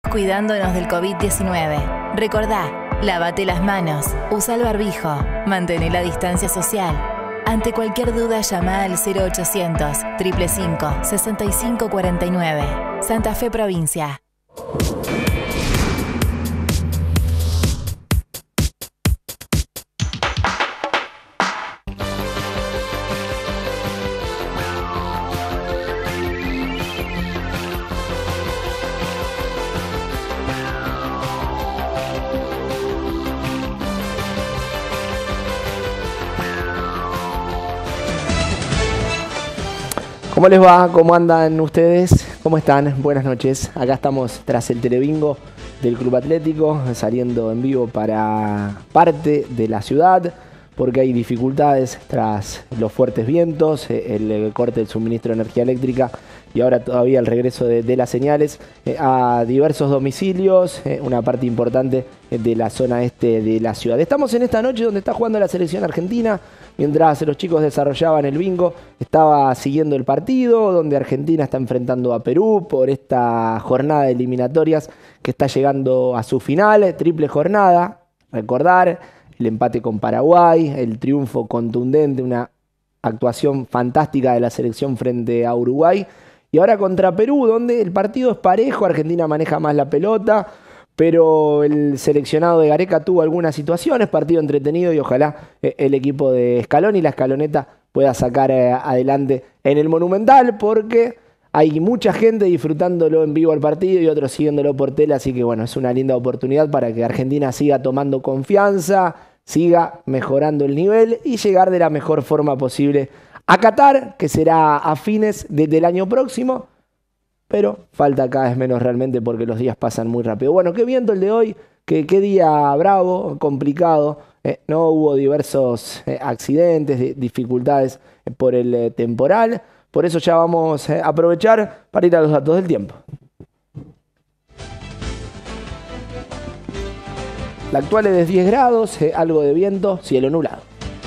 Cuidándonos del COVID-19. Recordá, lávate las manos, usa el barbijo, mantén la distancia social. Ante cualquier duda, llama al 0800 555 6549. Santa Fe Provincia. ¿Cómo les va? ¿Cómo andan ustedes? ¿Cómo están? Buenas noches. Acá estamos tras el telebingo del Club Atlético, saliendo en vivo para parte de la ciudad, porque hay dificultades tras los fuertes vientos, el corte del suministro de energía eléctrica y ahora todavía el regreso de las señales a diversos domicilios, una parte importante de la zona este de la ciudad. Estamos en esta noche donde está jugando la selección argentina. Mientras los chicos desarrollaban el bingo, estaba siguiendo el partido, donde Argentina está enfrentando a Perú por esta jornada de eliminatorias que está llegando a su final, triple jornada. Recordar el empate con Paraguay, el triunfo contundente, una actuación fantástica de la selección frente a Uruguay. Y ahora contra Perú, donde el partido es parejo, Argentina maneja más la pelota, pero el seleccionado de Gareca tuvo algunas situaciones, partido entretenido y ojalá el equipo de Scaloni y la Scaloneta pueda sacar adelante en el Monumental, porque hay mucha gente disfrutándolo en vivo al partido y otros siguiéndolo por tele, así que bueno, es una linda oportunidad para que Argentina siga tomando confianza, siga mejorando el nivel y llegar de la mejor forma posible a Qatar, que será a fines del año próximo. Pero falta cada vez menos realmente porque los días pasan muy rápido. Bueno, qué viento el de hoy, qué día bravo, complicado. No hubo diversos accidentes, dificultades por el temporal. Por eso ya vamos a aprovechar para ir a los datos del tiempo. La actual es de 10 grados, algo de viento, cielo nublado.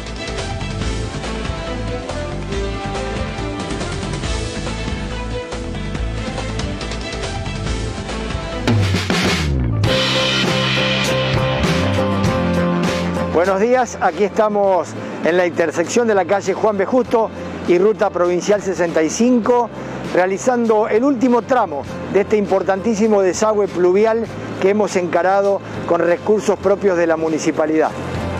Buenos días, aquí estamos en la intersección de la calle Juan B. Justo y Ruta Provincial 65, realizando el último tramo de este importantísimo desagüe pluvial que hemos encarado con recursos propios de la municipalidad.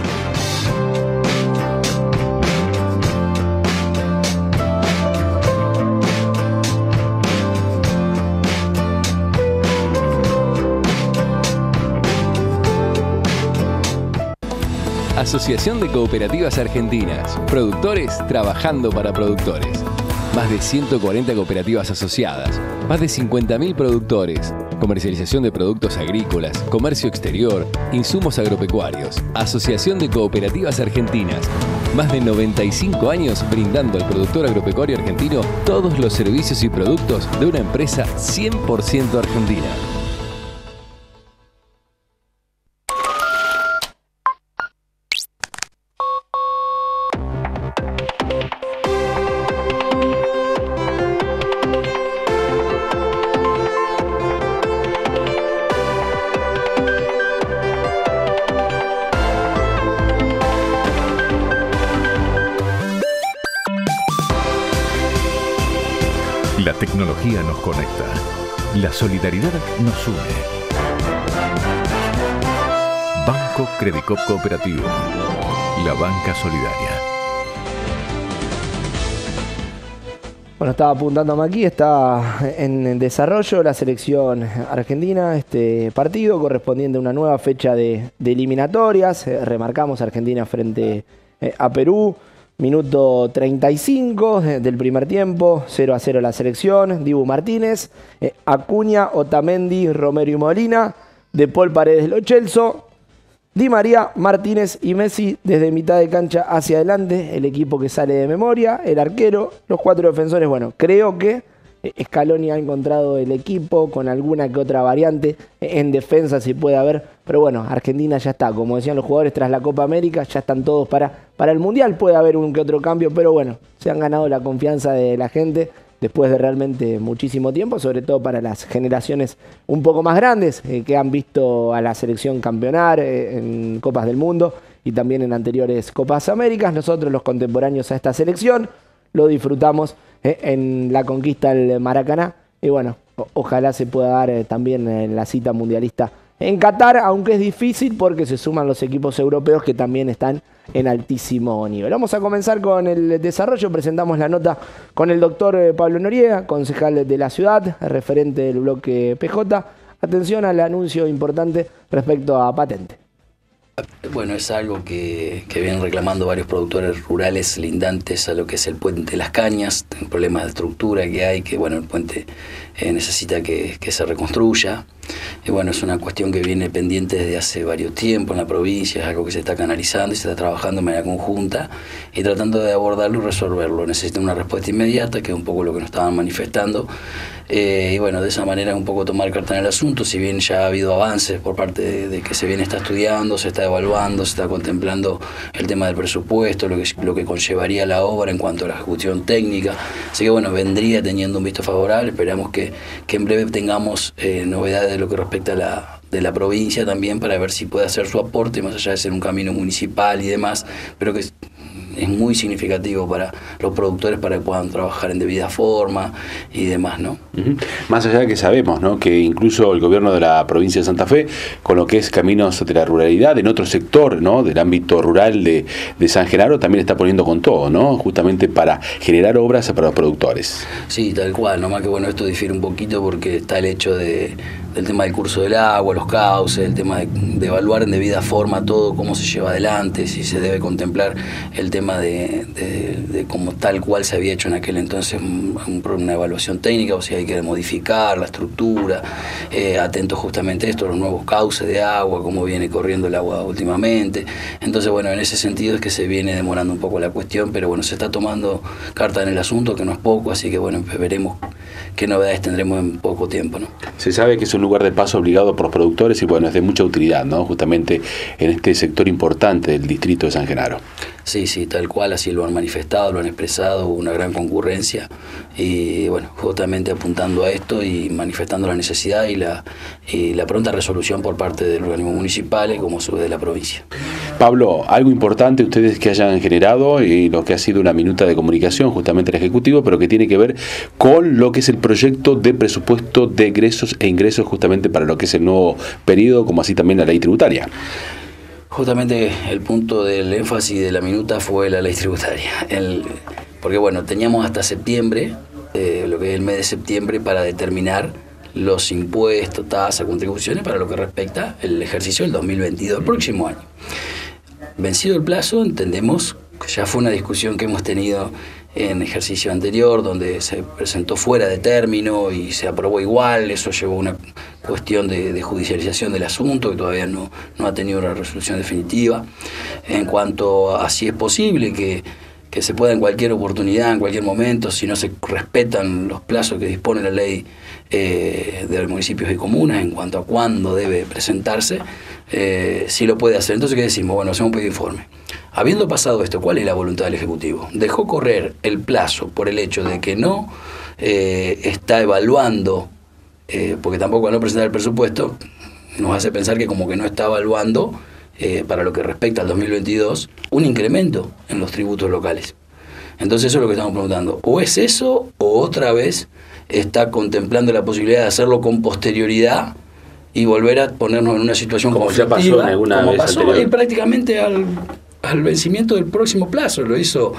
Asociación de Cooperativas Argentinas. Productores trabajando para productores. Más de 140 cooperativas asociadas. Más de 50.000 productores. Comercialización de productos agrícolas, comercio exterior, insumos agropecuarios. Asociación de Cooperativas Argentinas. Más de 95 años brindando al productor agropecuario argentino todos los servicios y productos de una empresa 100% argentina. La tecnología nos conecta. La solidaridad nos une. Banco Credicop Cooperativo. La banca solidaria. Bueno, estaba apuntando aquí, está en desarrollo la selección argentina, este partido correspondiente a una nueva fecha de eliminatorias. Remarcamos Argentina frente a Perú. Minuto 35 del primer tiempo, 0-0 la selección. Dibu Martínez, Acuña, Otamendi, Romero y Molina, De Paul, Paredes, Lo Celso, Di María, Martínez y Messi desde mitad de cancha hacia adelante. El equipo que sale de memoria, el arquero, los cuatro defensores. Bueno, creo que Scaloni ha encontrado el equipo con alguna que otra variante en defensa si puede haber, pero bueno, Argentina ya está, como decían los jugadores tras la Copa América, ya están todos para el Mundial, puede haber un que otro cambio, pero bueno, se han ganado la confianza de la gente después de realmente muchísimo tiempo, sobre todo para las generaciones un poco más grandes que han visto a la selección campeonar en Copas del Mundo y también en anteriores Copas Américas. Nosotros, los contemporáneos a esta selección, lo disfrutamos en la conquista del Maracaná y bueno, ojalá se pueda dar también en la cita mundialista en Qatar, aunque es difícil porque se suman los equipos europeos que también están en altísimo nivel. Vamos a comenzar con el desarrollo. Presentamos la nota con el doctor Pablo Noriega, concejal de la ciudad, referente del bloque PJ. Atención al anuncio importante respecto a patente. Bueno, es algo que vienen reclamando varios productores rurales lindantes a lo que es el puente Las Cañas, el problema de estructura que hay, que bueno, el puente necesita que se reconstruya. Y bueno, es una cuestión que viene pendiente desde hace varios tiempos en la provincia, es algo que se está canalizando y se está trabajando de manera conjunta y tratando de abordarlo y resolverlo. Necesita una respuesta inmediata, que es un poco lo que nos estaban manifestando. Y bueno, de esa manera un poco tomar carta en el asunto, si bien ya ha habido avances por parte de que se viene está estudiando, se está evaluando, se está contemplando el tema del presupuesto, lo que conllevaría la obra en cuanto a la ejecución técnica. Así que bueno, vendría teniendo un visto favorable, esperamos que en breve tengamos novedades de lo que respecta a de la provincia también, para ver si puede hacer su aporte, más allá de ser un camino municipal y demás, pero que es muy significativo para los productores para que puedan trabajar en debida forma y demás, ¿no? Más allá de que sabemos, ¿no?, que incluso el gobierno de la provincia de Santa Fe, con lo que es Caminos de la Ruralidad, en otro sector, ¿no?, del ámbito rural de San Genaro, también está poniendo con todo, ¿no?, justamente para generar obras para los productores. Sí, tal cual, nomás que bueno, esto difiere un poquito porque está el hecho del tema del curso del agua, los cauces, el tema de evaluar en debida forma todo, cómo se lleva adelante, si se debe contemplar el tema de como tal cual se había hecho en aquel entonces una evaluación técnica, o si hay que modificar la estructura, atento justamente a esto, los nuevos cauces de agua, cómo viene corriendo el agua últimamente. Entonces bueno, en ese sentido es que se viene demorando un poco la cuestión, pero bueno, se está tomando carta en el asunto, que no es poco, así que bueno, veremos qué novedades tendremos en poco tiempo, ¿no? Se sabe que es un lugar de paso obligado por los productores y bueno, es de mucha utilidad, ¿no?, justamente en este sector importante del distrito de San Genaro. Sí, tal cual, así lo han manifestado, lo han expresado, una gran concurrencia y bueno, justamente apuntando a esto y manifestando la necesidad y la pronta resolución por parte del organismo municipal como a su vez de la provincia. Pablo, algo importante ustedes que hayan generado y lo que ha sido una minuta de comunicación justamente al Ejecutivo, pero que tiene que ver con lo que es el proyecto de presupuesto de egresos e ingresos justamente para lo que es el nuevo periodo, como así también la ley tributaria. Justamente el punto del énfasis de la minuta fue la ley tributaria, porque bueno, teníamos hasta septiembre, lo que es el mes de septiembre, para determinar los impuestos, tasas, contribuciones para lo que respecta el ejercicio del 2022, el próximo año. Vencido el plazo, entendemos que ya fue una discusión que hemos tenido en ejercicio anterior, donde se presentó fuera de término y se aprobó igual. Eso llevó a una cuestión de judicialización del asunto que todavía no ha tenido una resolución definitiva. En cuanto a si es posible que se pueda en cualquier oportunidad, en cualquier momento, si no se respetan los plazos que dispone la ley de los municipios y comunas en cuanto a cuándo debe presentarse, sí lo puede hacer. Entonces, ¿qué decimos? Bueno, hacemos un pedido de informe. Habiendo pasado esto, ¿cuál es la voluntad del Ejecutivo? Dejó correr el plazo por el hecho de que no está evaluando, porque tampoco al no presentar el presupuesto nos hace pensar que como que no está evaluando para lo que respecta al 2022 un incremento en los tributos locales. Entonces eso es lo que estamos preguntando. O es eso, o otra vez está contemplando la posibilidad de hacerlo con posterioridad y volver a ponernos en una situación como ya pasó en alguna vez anterior. Prácticamente al vencimiento del próximo plazo. Lo hizo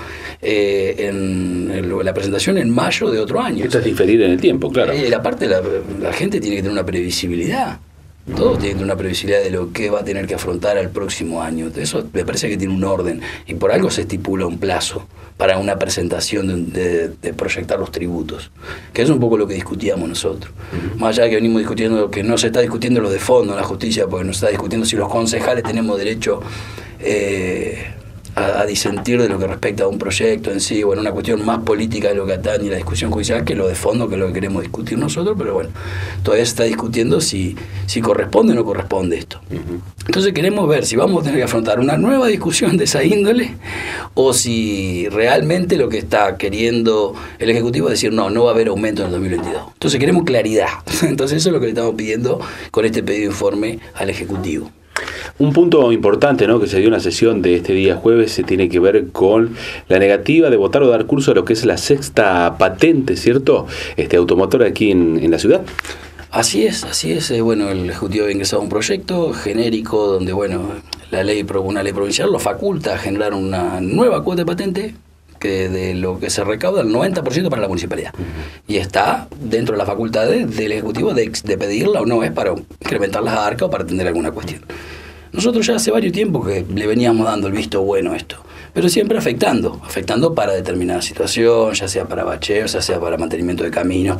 en la presentación en mayo de otro año. Esto es diferir en el tiempo, claro. Aparte la gente tiene que tener una previsibilidad. Todos tienen una previsibilidad de lo que va a tener que afrontar al próximo año. Eso me parece que tiene un orden. Y por algo se estipula un plazo para una presentación de proyectar los tributos. Que es un poco lo que discutíamos nosotros. Más allá de que venimos discutiendo, que no se está discutiendo lo de fondo en la justicia, porque no se está discutiendo si los concejales tenemos derecho a disentir de lo que respecta a un proyecto en sí, bueno, una cuestión más política de lo que atañe a la discusión judicial que lo de fondo, que es lo que queremos discutir nosotros, pero bueno, todavía se está discutiendo si corresponde o no corresponde esto. Entonces queremos ver si vamos a tener que afrontar una nueva discusión de esa índole o si realmente lo que está queriendo el Ejecutivo es decir, no va a haber aumento en el 2022. Entonces queremos claridad. Entonces eso es lo que le estamos pidiendo con este pedido de informe al Ejecutivo. Un punto importante, ¿no?, que se dio en la sesión de este día jueves se tiene que ver con la negativa de votar o dar curso a lo que es la 6ª patente, ¿cierto?, automotora aquí en la ciudad. Así es. Bueno, el Ejecutivo ha ingresado un proyecto genérico donde, bueno, una ley provincial lo faculta a generar una nueva cuota de patente que de lo que se recauda el 90% para la municipalidad. Y está dentro de las facultades del Ejecutivo de pedirla o no, es para incrementar las arcas o para atender alguna cuestión. Nosotros ya hace varios tiempos que le veníamos dando el visto bueno a esto, pero siempre afectando para determinada situación, ya sea para bacheo, ya sea para mantenimiento de caminos,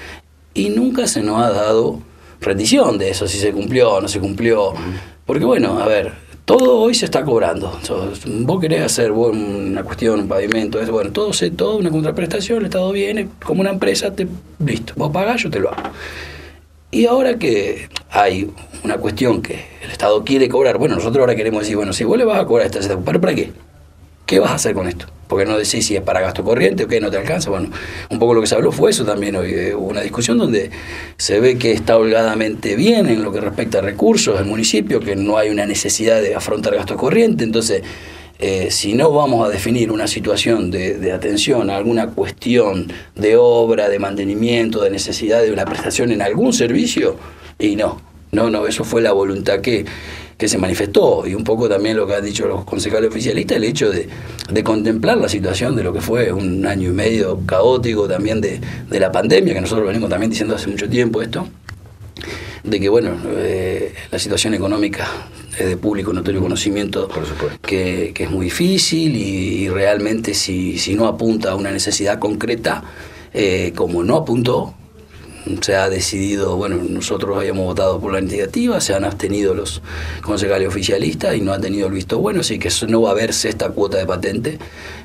y nunca se nos ha dado rendición de eso, si se cumplió o no se cumplió, porque bueno, a ver, todo hoy se está cobrando. Vos querés hacer una cuestión, un pavimento, bueno, todo una contraprestación, el Estado viene como una empresa, listo, vos pagás, yo te lo hago. Y ahora que hay una cuestión que el Estado quiere cobrar, bueno, nosotros ahora queremos decir, bueno, si vos le vas a cobrar esta, ¿pero para qué? ¿Qué vas a hacer con esto? Porque no decís si es para gasto corriente o qué, no te alcanza. Bueno, un poco lo que se habló fue eso también hoy. Hubo una discusión donde se ve que está holgadamente bien en lo que respecta a recursos del municipio, que no hay una necesidad de afrontar gasto corriente. Entonces, si no vamos a definir una situación de atención a alguna cuestión de obra, de mantenimiento, de necesidad de una prestación en algún servicio, y no, eso fue la voluntad que se manifestó, y un poco también lo que han dicho los concejales oficialistas, el hecho de contemplar la situación de lo que fue un año y medio caótico también de la pandemia, que nosotros venimos también diciendo hace mucho tiempo esto, de que bueno, la situación económica es de público notorio conocimiento, que es muy difícil y realmente si no apunta a una necesidad concreta, como no apuntó, se ha decidido, bueno, nosotros habíamos votado por la iniciativa, se han abstenido los concejales oficialistas y no han tenido el visto bueno, así que no va a haber 6ª cuota de patente,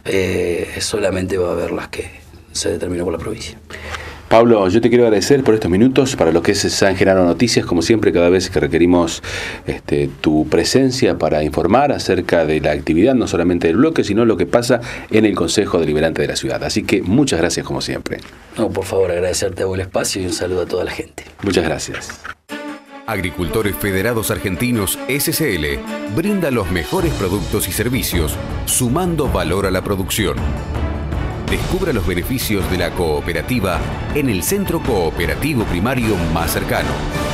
solamente va a haber las que se determinó por la provincia. Pablo, yo te quiero agradecer por estos minutos para lo que es San Genaro Noticias, como siempre, cada vez que requerimos tu presencia para informar acerca de la actividad, no solamente del bloque, sino lo que pasa en el Consejo Deliberante de la ciudad. Así que muchas gracias como siempre. No, por favor, agradecerte a vos el espacio y un saludo a toda la gente. Muchas gracias. Agricultores Federados Argentinos SCL brinda los mejores productos y servicios, sumando valor a la producción. Descubra los beneficios de la cooperativa en el centro cooperativo primario más cercano.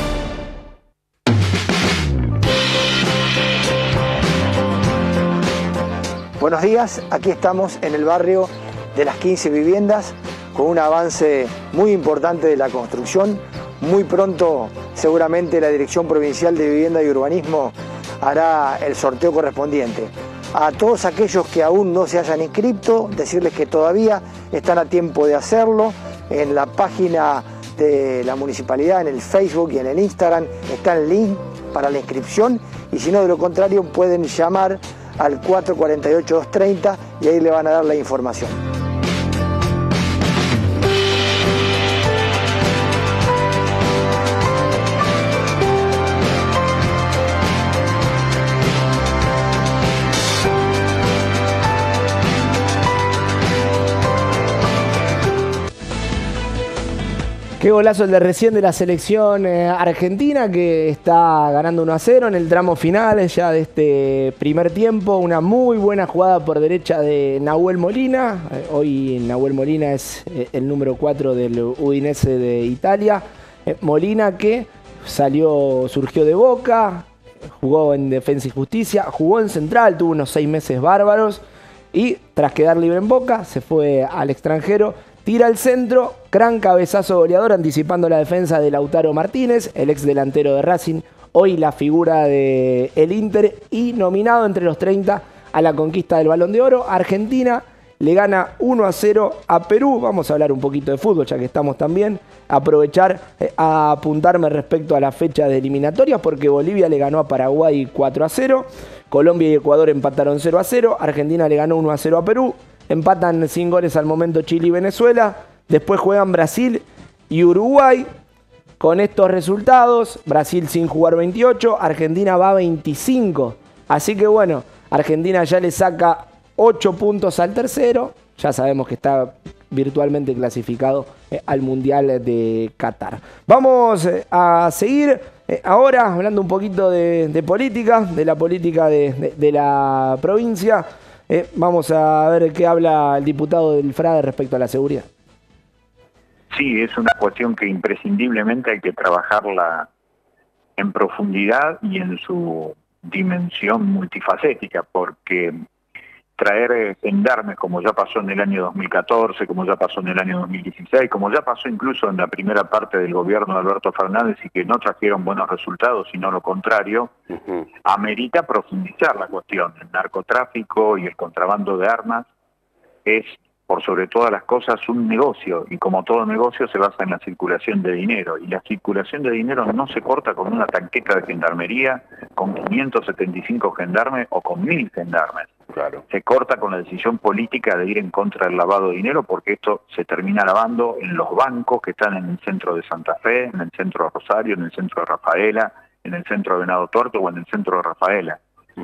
Buenos días, aquí estamos en el barrio de las 15 viviendas con un avance muy importante de la construcción. Muy pronto seguramente la Dirección Provincial de Vivienda y Urbanismo hará el sorteo correspondiente. A todos aquellos que aún no se hayan inscrito, decirles que todavía están a tiempo de hacerlo. En la página de la municipalidad, en el Facebook y en el Instagram está el link para la inscripción, y si no, de lo contrario pueden llamar al 448-230 y ahí le van a dar la información. Qué golazo el de recién de la selección argentina, que está ganando 1-0 en el tramo final ya de este primer tiempo. Una muy buena jugada por derecha de Nahuel Molina. Hoy Nahuel Molina es el número 4 del Udinese de Italia. Molina que surgió de Boca, jugó en Defensa y Justicia, jugó en Central, tuvo unos 6 meses bárbaros y tras quedar libre en Boca se fue al extranjero. Tira al centro, gran cabezazo goleador anticipando la defensa de Lautaro Martínez, el ex delantero de Racing, hoy la figura del Inter y nominado entre los 30 a la conquista del Balón de Oro. Argentina le gana 1-0 a Perú. Vamos a hablar un poquito de fútbol, ya que estamos también. Aprovechar a apuntarme respecto a la fecha de eliminatorias, porque Bolivia le ganó a Paraguay 4-0. Colombia y Ecuador empataron 0-0. Argentina le ganó 1-0 a Perú. Empatan sin goles al momento Chile y Venezuela. Después juegan Brasil y Uruguay. Con estos resultados, Brasil sin jugar 28, Argentina va a 25. Así que bueno, Argentina ya le saca 8 puntos al tercero. Ya sabemos que está virtualmente clasificado al Mundial de Qatar. Vamos a seguir ahora hablando un poquito de política, de la política de la provincia. Vamos a ver qué habla el diputado del FRADE respecto a la seguridad. Sí, es una cuestión que imprescindiblemente hay que trabajarla en profundidad y en su dimensión multifacética, porque traer gendarmes, como ya pasó en el año 2014, como ya pasó en el año 2016, como ya pasó incluso en la primera parte del gobierno de Alberto Fernández y que no trajeron buenos resultados, sino lo contrario, amerita profundizar la cuestión. El narcotráfico y el contrabando de armas es, por sobre todas las cosas, un negocio, y como todo negocio se basa en la circulación de dinero, y la circulación de dinero no se corta con una tanqueta de gendarmería, con 575 gendarmes o con 1000 gendarmes. Claro. Se corta con la decisión política de ir en contra del lavado de dinero, porque esto se termina lavando en los bancos que están en el centro de Santa Fe, en el centro de Rosario, en el centro de Rafaela, en el centro de Venado Tuerto o en el centro de Rafaela,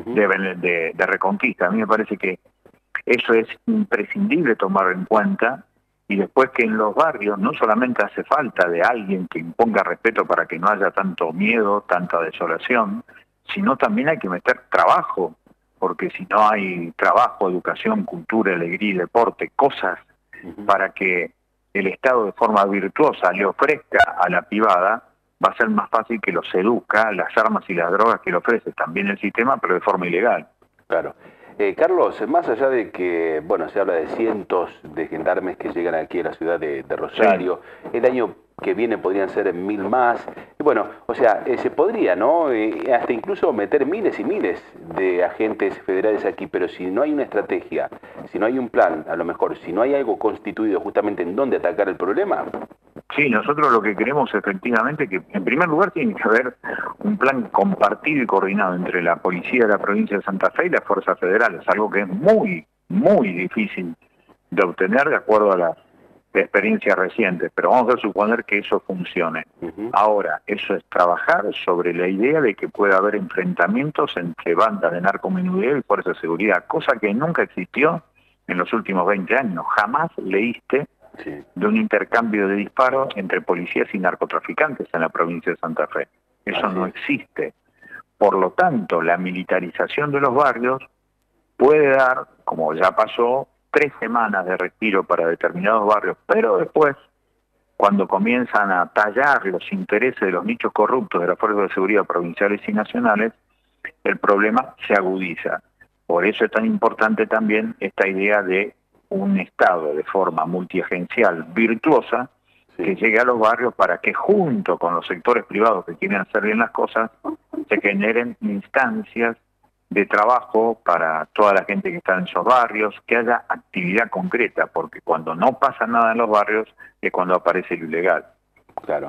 de Reconquista. A mí me parece que eso es imprescindible tomar en cuenta, y después que en los barrios no solamente hace falta de alguien que imponga respeto para que no haya tanto miedo, tanta desolación, sino también hay que meter trabajo, porque si no hay trabajo, educación, cultura, alegría y deporte, cosas para que el Estado de forma virtuosa le ofrezca a la privada, va a ser más fácil que los seduzca las armas y las drogas que le ofrece también el sistema, pero de forma ilegal. Claro. Carlos, más allá de que, bueno, se habla de cientos de gendarmes que llegan aquí a la ciudad de Rosario, sí, el año que viene podrían ser 1000 más, y bueno, o sea, se podría, ¿no? Hasta incluso meter miles y miles de agentes federales aquí, pero si no hay una estrategia, si no hay un plan, a lo mejor, si no hay algo constituido justamente en dónde atacar el problema. Sí, nosotros lo que queremos efectivamente que, en primer lugar, tiene que haber un plan compartido y coordinado entre la policía de la provincia de Santa Fe y las fuerzas federales, algo que es muy, muy difícil de obtener de acuerdo a las experiencias recientes, pero vamos a suponer que eso funcione. Ahora, eso es trabajar sobre la idea de que pueda haber enfrentamientos entre bandas de narcomenudeo y fuerzas de seguridad, cosa que nunca existió en los últimos 20 años. Jamás leíste de un intercambio de disparos entre policías y narcotraficantes en la provincia de Santa Fe. Eso no existe. Por lo tanto, la militarización de los barrios puede dar, como ya pasó, 3 semanas de respiro para determinados barrios, pero después, cuando comienzan a tallar los intereses de los nichos corruptos de las fuerzas de seguridad provinciales y nacionales, el problema se agudiza. Por eso es tan importante también esta idea de un Estado de forma multiagencial virtuosa que llegue a los barrios para que junto con los sectores privados que quieren hacer bien las cosas se generen instancias de trabajo para toda la gente que está en esos barrios, que haya actividad concreta, porque cuando no pasa nada en los barrios es cuando aparece lo ilegal. Claro.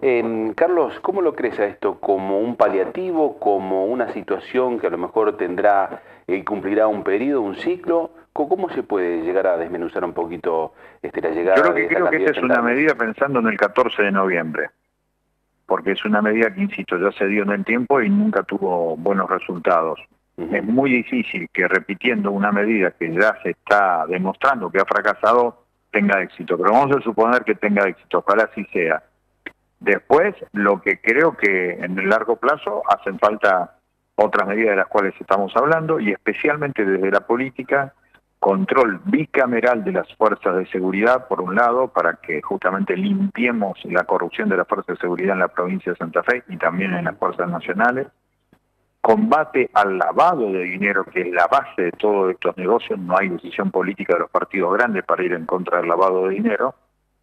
Carlos, ¿cómo lo crees a esto? ¿Como un paliativo, como una situación que a lo mejor tendrá y cumplirá un periodo, un ciclo? ¿Cómo se puede llegar a desmenuzar un poquito la llegada? Yo lo que creo que esta es una medida pensando en el 14 de noviembre, porque es una medida que, insisto, ya se dio en el tiempo y nunca tuvo buenos resultados. Es muy difícil que repitiendo una medida que ya se está demostrando que ha fracasado tenga éxito, pero vamos a suponer que tenga éxito, ojalá así sea. Después, lo que creo que en el largo plazo hacen falta otras medidas de las cuales estamos hablando, y especialmente desde la política, control bicameral de las fuerzas de seguridad, por un lado, para que justamente limpiemos la corrupción de las fuerzas de seguridad en la provincia de Santa Fe y también en las fuerzas nacionales, combate al lavado de dinero, que es la base de todos estos negocios. No hay decisión política de los partidos grandes para ir en contra del lavado de dinero,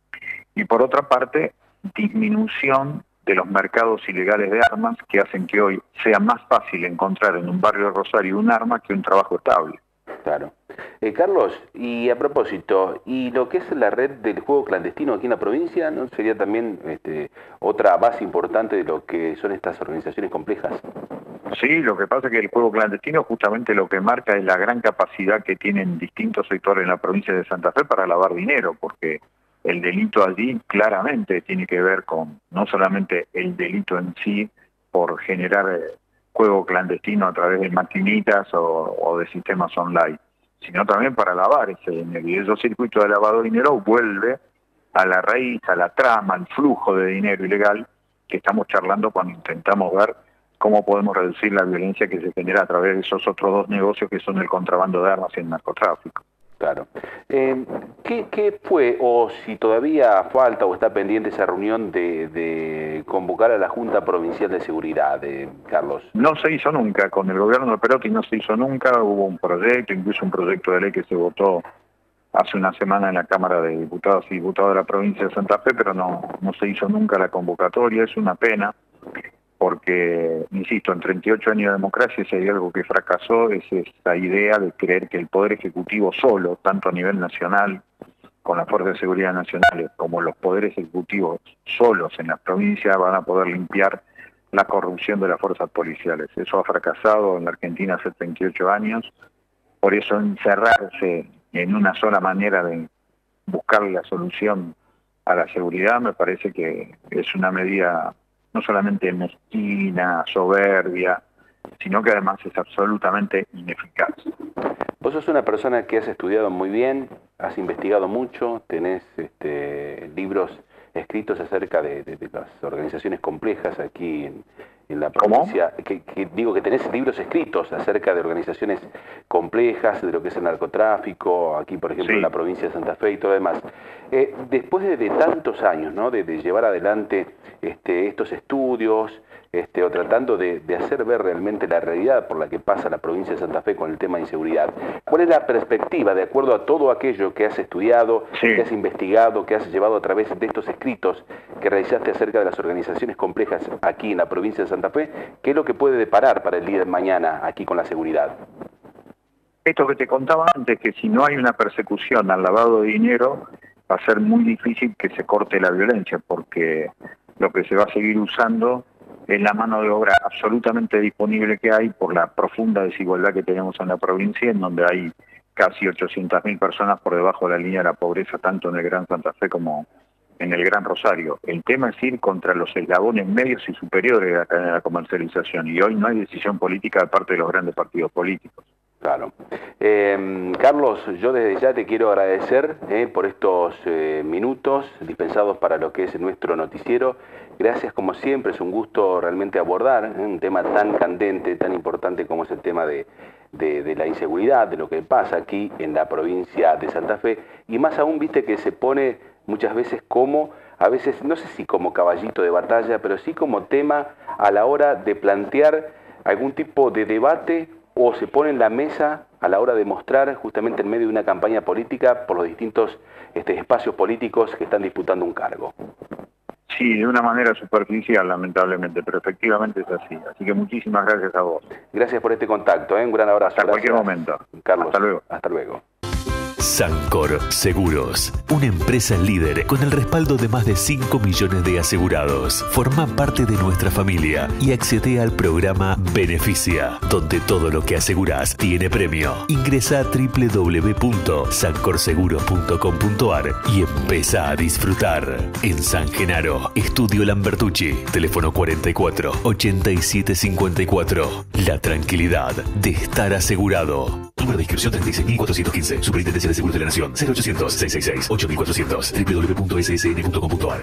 y por otra parte, disminución de los mercados ilegales de armas, que hacen que hoy sea más fácil encontrar en un barrio de Rosario un arma que un trabajo estable. Claro. Carlos, y a propósito, ¿y lo que es la red del juego clandestino aquí en la provincia no sería también otra base importante de lo que son estas organizaciones complejas? Sí, lo que pasa es que el juego clandestino justamente lo que marca es la gran capacidad que tienen distintos sectores en la provincia de Santa Fe para lavar dinero, porque el delito allí claramente tiene que ver con no solamente el delito en sí por generar juego clandestino a través de maquinitas o de sistemas online, sino también para lavar ese dinero. Y esos circuitos de lavado de dinero vuelve a la raíz, a la trama, al flujo de dinero ilegal que estamos charlando cuando intentamos ver cómo podemos reducir la violencia que se genera a través de esos otros dos negocios que son el contrabando de armas y el narcotráfico. Claro. ¿Qué fue, o si todavía falta o está pendiente esa reunión de convocar a la Junta Provincial de Seguridad, Carlos? No se hizo nunca, con el gobierno de Perotti no se hizo nunca, hubo un proyecto, incluso un proyecto de ley que se votó hace una semana en la Cámara de Diputados y Diputados de la provincia de Santa Fe, pero no se hizo nunca la convocatoria. Es una pena, porque, insisto, en 38 años de democracia, si hay algo que fracasó, es esa idea de creer que el Poder Ejecutivo solo, tanto a nivel nacional, con las Fuerzas de Seguridad Nacionales, como los poderes ejecutivos solos en las provincias, van a poder limpiar la corrupción de las fuerzas policiales. Eso ha fracasado en la Argentina hace 38 años, por eso encerrarse en una sola manera de buscar la solución a la seguridad me parece que es una medida no solamente mezquina, soberbia, sino que además es absolutamente ineficaz. Vos sos una persona que has estudiado muy bien, has investigado mucho, tenés libros escritos acerca de las organizaciones complejas aquí en la provincia. Digo que tenés libros escritos acerca de organizaciones complejas, de lo que es el narcotráfico, aquí por ejemplo en la provincia de Santa Fe y todo lo demás. Después de tantos años, ¿no? de llevar adelante estos estudios, o tratando de hacer ver realmente la realidad por la que pasa la provincia de Santa Fe con el tema de inseguridad, ¿cuál es la perspectiva de acuerdo a todo aquello que has estudiado, que has investigado, que has llevado a través de estos escritos que realizaste acerca de las organizaciones complejas aquí en la provincia de Santa Fe? ¿Qué es lo que puede deparar para el día de mañana aquí con la seguridad? Esto que te contaba antes, que si no hay una persecución al lavado de dinero, va a ser muy difícil que se corte la violencia, porque lo que se va a seguir usando es la mano de obra absolutamente disponible que hay por la profunda desigualdad que tenemos en la provincia, en donde hay casi 800.000 personas por debajo de la línea de la pobreza, tanto en el Gran Santa Fe como en el Gran Rosario. El tema es ir contra los eslabones medios y superiores de la cadena de la comercialización, y hoy no hay decisión política de parte de los grandes partidos políticos. Claro. Carlos, yo desde ya te quiero agradecer por estos minutos dispensados para lo que es nuestro noticiero. Gracias como siempre, es un gusto realmente abordar un tema tan candente, tan importante como es el tema de la inseguridad, de lo que pasa aquí en la provincia de Santa Fe, y más aún, viste, que se pone muchas veces como, a veces, no sé si como caballito de batalla, pero sí como tema a la hora de plantear algún tipo de debate, o se pone en la mesa a la hora de mostrar justamente en medio de una campaña política por los distintos espacios políticos que están disputando un cargo. Sí, de una manera superficial, lamentablemente, pero efectivamente es así. Así que muchísimas gracias a vos. Gracias por este contacto, un gran abrazo. Hasta cualquier momento. Carlos, hasta luego. Hasta luego. Sancor Seguros, una empresa líder con el respaldo de más de 5 millones de asegurados. Forma parte de nuestra familia y accede al programa Beneficia, donde todo lo que aseguras tiene premio. Ingresa a www.sancorseguros.com.ar y empieza a disfrutar. En San Genaro, Estudio Lambertucci, teléfono 44 87 54. La tranquilidad de estar asegurado. Número de inscripción 36.415. Superintendencia de Seguros de la Nación. 0800-666-8400. www.ssn.com.ar.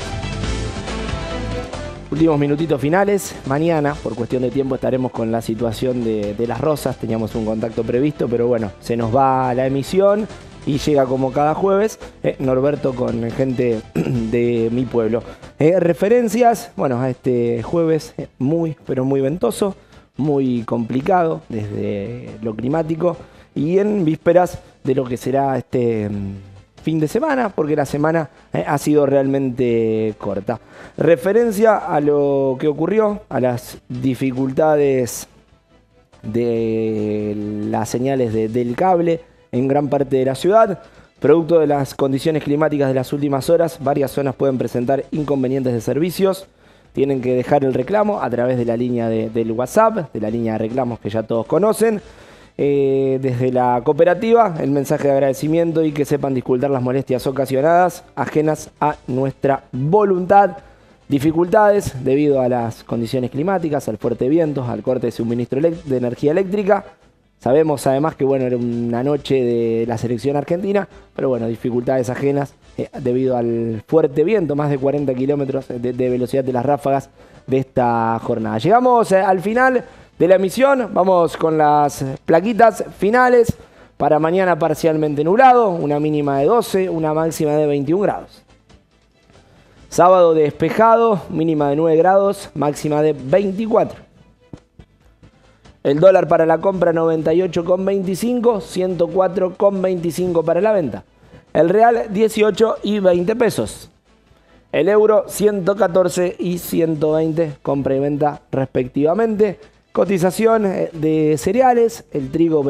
Últimos minutitos finales. Mañana, por cuestión de tiempo, estaremos con la situación de Las Rosas. Teníamos un contacto previsto, pero bueno, se nos va la emisión y llega como cada jueves Norberto con gente de mi pueblo. Referencias, bueno, a este jueves muy, pero muy ventoso, muy complicado desde lo climático y en vísperas de lo que será este fin de semana, porque la semana ha sido realmente corta. Referencia a lo que ocurrió, a las dificultades de las señales del cable en gran parte de la ciudad. Producto de las condiciones climáticas de las últimas horas, varias zonas pueden presentar inconvenientes de servicios. Tienen que dejar el reclamo a través de la línea del WhatsApp, de la línea de reclamos que ya todos conocen. Desde la cooperativa, el mensaje de agradecimiento y que sepan disculpar las molestias ocasionadas, ajenas a nuestra voluntad. Dificultades debido a las condiciones climáticas, al fuerte viento, al corte de suministro de energía eléctrica. Sabemos además que bueno, era una noche de la selección argentina, pero bueno, dificultades ajenas debido al fuerte viento, más de 40 kilómetros de velocidad de las ráfagas de esta jornada. Llegamos al final de la emisión, vamos con las plaquitas finales. Para mañana parcialmente nublado, una mínima de 12, una máxima de 21 grados. Sábado despejado, mínima de 9 grados, máxima de 24. El dólar para la compra 98,25, 104,25 para la venta. El real 18 y 20 pesos. El euro 114 y 120, compra y venta respectivamente. Cotización de cereales, el trigo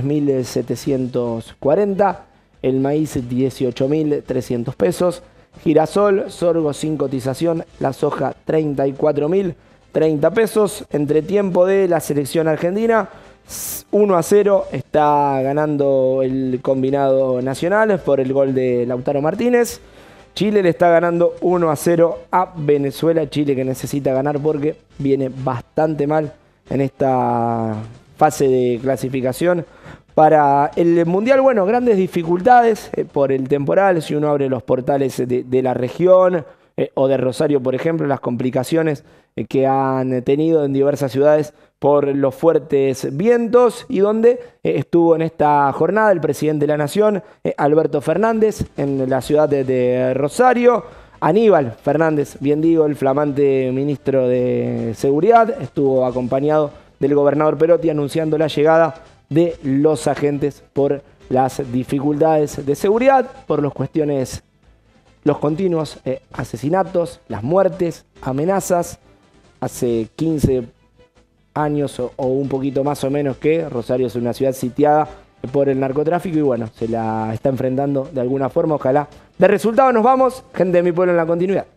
23.740, el maíz 18.300 pesos, girasol, sorgo sin cotización, la soja 34.030 pesos. Entretiempo de la selección argentina, 1-0 está ganando el combinado nacional por el gol de Lautaro Martínez. Chile le está ganando 1-0 a Venezuela. Chile que necesita ganar porque viene bastante mal en esta fase de clasificación para el Mundial. Bueno, grandes dificultades por el temporal. Si uno abre los portales de la región o de Rosario, por ejemplo, las complicaciones que han tenido en diversas ciudades por los fuertes vientos, y donde estuvo en esta jornada el presidente de la Nación, Alberto Fernández, en la ciudad de Rosario. Aníbal Fernández, bien digo, el flamante ministro de Seguridad, estuvo acompañado del gobernador Perotti anunciando la llegada de los agentes por las dificultades de seguridad, por los continuos asesinatos, las muertes, amenazas. Hace 15 años o un poquito más o menos que Rosario es una ciudad sitiada por el narcotráfico y bueno, se la está enfrentando de alguna forma. Ojalá de resultado nos vamos, gente de mi pueblo en la continuidad.